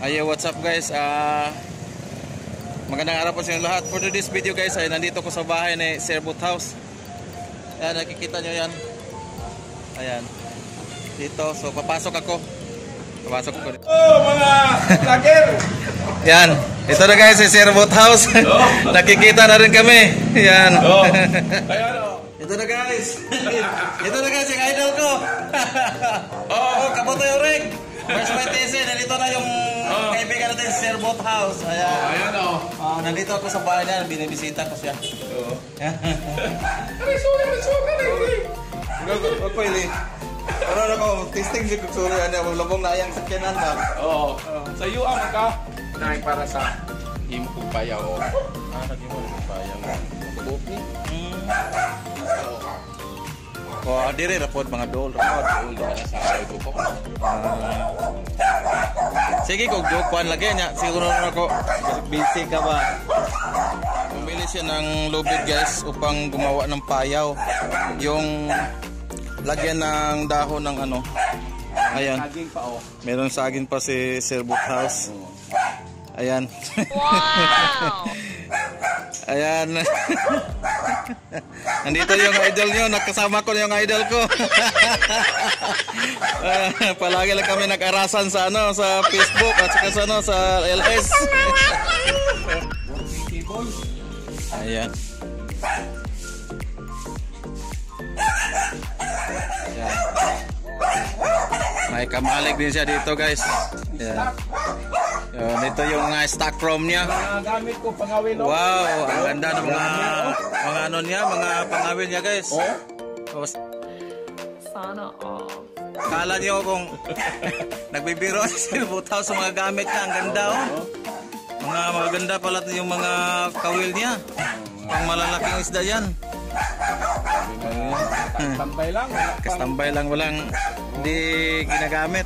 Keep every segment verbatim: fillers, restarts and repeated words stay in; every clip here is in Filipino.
Ayo, what's up guys? Uh, magandang araw po sa inyo lahat. For today's video guys, ay nandito ko sa bahay ni Sir Boathouse. Ayan, nakikita nyo yan. Ayan. Dito, so papasok ako. Papasok ako dito. Oh, mga vlogger! Yan, ito na guys si Sir Boathouse. Oh. Nakikita na rin kami. Yan. Oh. Ayan, oh. Ito na guys. Ito na guys, yung idol ko. Oh, Kabutoy Oreg. First my T C, nandito na yung oh. kaibigan natin si Sir Boathouse. Ayan. Oh, ayan oh. Uh, nandito ako sa bahay niya, binibisita ko siya. Oo. Ay, sorry, sorry, sorry. Huwag pa ili. Ano na ko, testing si Kuksuri, ano, labong na yung sakyanan ba? Oo. Sa iyo ang ka, nahin para sa himpo payaw. Ah, nag-himpo payaw. Buki. Hmm. Oh, adire rapod mga dol, rapod dol sa ibo ko. Sige kog joke kuan lagi nya, siguro ako busy ka ba. Bumili siya ng lubid guys upang gumawa ng payaw. Yung lagyan ng dahon ng ano. Ayan. Saging pa oh. Meron saging pa si Sir Boathouse. Ayan. Wow. Ayan. Nandito yung idol nyo. Nakasama ko yung idol ko. uh, palagi lang kami nag-arasan sa ano, sa Facebook at saka sa ano, sa L S. Ayan. Ayan. May kamalig din siya dito guys. Ayan. Yun, ito yung uh, stock from niya. Mga gamit ko pangawin. Oh. Wow, ang ganda ng mga mga ano niya, mga pangawin niya guys. Oh. Sana all. Kala niyo kung nagbibiro si Sir Boathouse sa mga gamit niya, ang ganda oh. Mga maganda pala yung mga kawil niya. Pang malalaking isda yan. Kastambay lang. Kastambay lang, walang hindi ginagamit.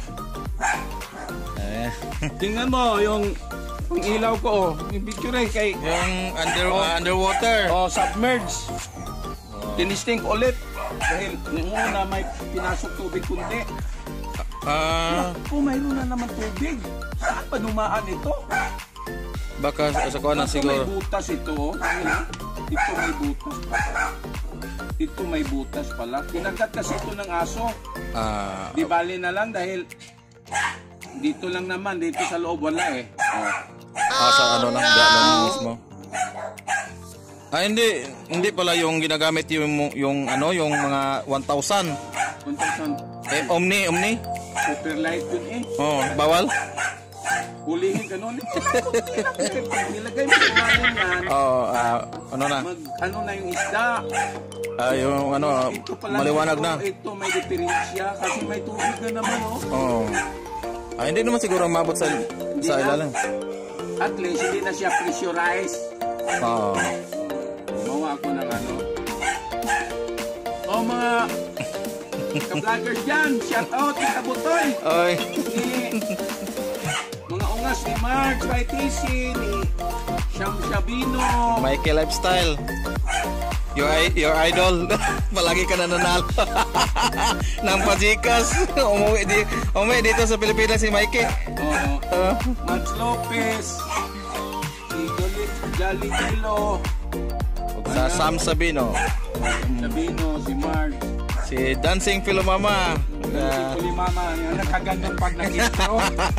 Tingnan mo yung, yung ilaw ko oh, yung picture eh kay yung under oh, uh, underwater. Oh, submerged. Oh. Tinisting ko ulit dahil nung una may pinasok tubig kundi. Ah, uh, oh, mayroon na naman tubig. Saan pa dumaan ito? Baka sa kuha na siguro. May butas ito. Ito may butas. Ito may butas pala. Kinagat kasi ito ng aso. Ah, di bali na lang dahil dito lang naman, dito sa loob wala eh. Oh. Ah, sa ano lang, no. Mismo. Ah, hindi, hindi pala yung ginagamit yung yung ano, yung mga one thousand. one thousand. Eh, Omni, Omni. Super light yun eh. Oh, bawal. Hulihin ganun. Nilagay mo sa yan. Oh, uh, ano na? Mag, ano na yung isda. Ah, yung ano, maliwanag ito, na. Ito may diferensya kasi may tubig na naman oh. Oh. Ah, hindi naman siguro mabot sa hindi sa na, ilalim. At least hindi na siya pressurized. Oo. Oh. Gumawa ako ng ano. Oh, mga ka-vloggers dyan, shout out kay Kabutoy. Oy. Ni, mga ungas ni Mark, Y T C, ni Sham Shabino. Mikey Lifestyle. Your, your idol. Palagi ka na nanalo. Nang pajikas. Umuwi, di, umuwi dito sa Pilipinas si Mikey. Oo. Uh, Max Lopez. Si Jolit Jolly Kilo. Sa Sam Sabino. Sabino, si Mark. Si Dancing Filomama. Si uh, Filomama. Yung nakagandang pag nag-intro.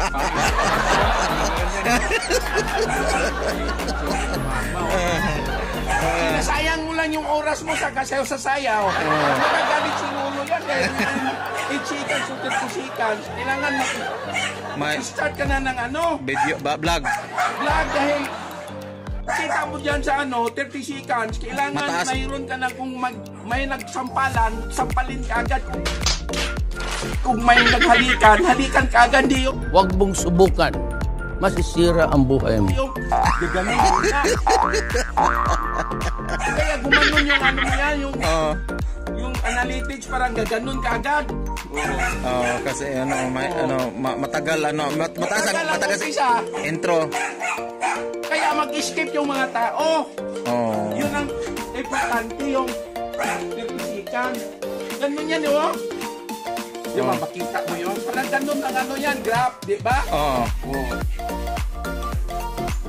Sayang mo lang yung oras mo sa kasayaw sa sayaw. Magagalit si Lolo yan eh. I-chikan, sukat-kusikan. Kailangan mag-start ka na ng ano? Video, ba, vlog. Vlog dahil kita mo dyan sa ano, thirty seconds. Kailangan mataas. Mayroon ka na kung mag, may nagsampalan, sampalin ka agad. Kung may naghalikan, halikan ka agad. Di yung... Huwag mong subukan. Masisira ang buhay mo. Yung gaganon mo na. Kaya gumanon yung ano mo yan, yung, uh, yung analytics parang gaganon ka agad. Oo, oh, kasi ano, may, oh. ano ma matagal, ano, mat mataas ang matagas isa. Intro. Kaya mag-skip yung mga tao. Oh. Yun ang importante yung pipisikan. Ganun yan, oh. Di ba, makita mo yun? Parang ganun ang ano yan, graph, di ba? Oo. Oh.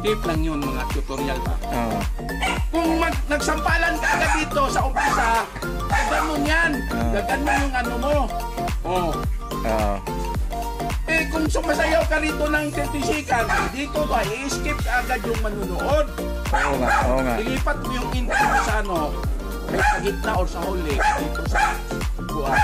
Skip lang yun, mga tutorial ba? Oo. Kung mag, nagsampalan ka agad dito sa umpisa, gagan mo yan. Ah. Gagan mo yung ano mo. Oh. Oo. Eh, kung sumasayaw ka rito ng thirty seconds, dito ba, i-skip ka agad yung manunood. Oo nga, oo nga. Ilipat mo yung intro mo sa ano, may sa gitna or sa huli, dito sa buwan.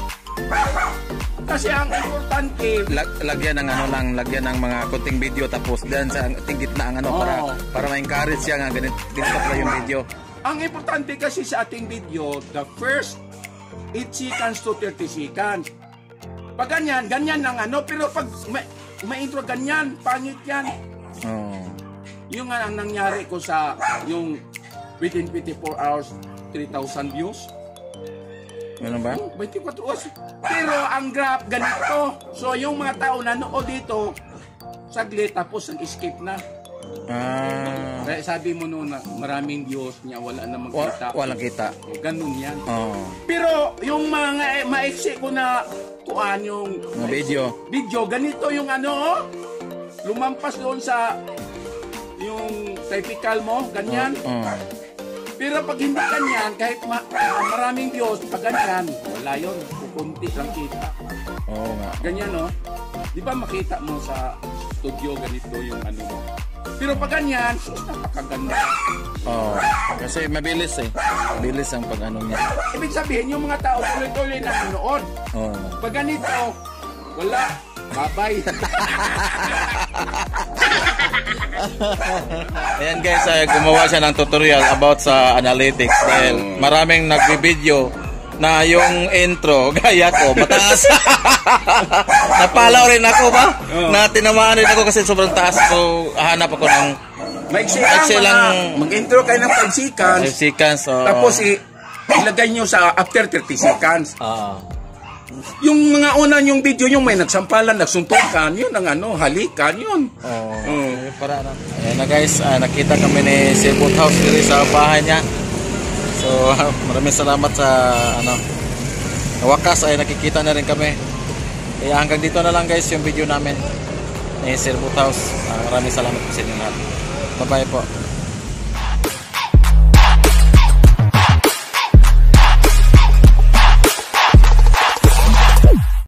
Kasi ang importante, Lag, lagyan ng ano lang, lagyan ng mga kunting video tapos diyan sa ting gitna ang ano Oo. para para ma-encourage siya nga ganito ganito pala yung video. ang importante kasi sa ating video, the first eight seconds to thirty seconds. Pag ganyan, ganyan ang ano, pero pag may, may intro ganyan, pangit yan. Oo. Yung nga ang nangyari ko sa yung within twenty-four hours, three thousand views. Ano ba? twenty-four hours. Pero ang graph ganito. So yung mga tao na nanood dito, saglit tapos ang-skip na. Ah. Kaya sabi mo noon na maraming views niya, wala na Wa, magkita. walang kita. Ganun yan. Oo. Pero yung mga eh, maiksi ko na kuan yung Mga video. video, ganito yung ano, oh. Lumampas doon sa yung typical mo, ganyan. Oo. Pero pag hindi ganyan, kahit ma maraming views, pag ganyan, wala yun. Kunti lang kita. Oo nga. Ganyan, no? Di ba makita mo sa studio ganito yung ano mo? Pero pag ganyan, sus, napakaganda. Oo. Kasi mabilis eh. Mabilis ang pag ano niya. Ibig sabihin, yung mga tao tuloy-tuloy na nanood. Oo. Pag ganito, wala. Bye-bye. Ayan guys, ay gumawa siya ng tutorial about sa analytics dahil maraming nagbi-video na yung intro, gaya ko, mataas. Napalaw rin ako ba? Na tinamaan rin ako kasi sobrang taas. So, hanap ako ng Maiksi Maiksi lang, lang. mga- mag-intro kayo ng five seconds. five seconds. So, Tapos i- ilagay nyo sa after thirty seconds. ah. Yung mga una yung video yung may nagsampalan, nagsuntukan, yun ang ano, halikan, yun. Oh, Oo. para na. Ayan na guys, ah, nakita kami ni Sir Boathouse dito sa bahay niya. So, maraming salamat sa ano. Sa wakas ay nakikita na rin kami. Kaya hanggang dito na lang guys yung video namin ni Sir Boathouse. Ah, maraming salamat po sa inyo lahat. Bye-bye po.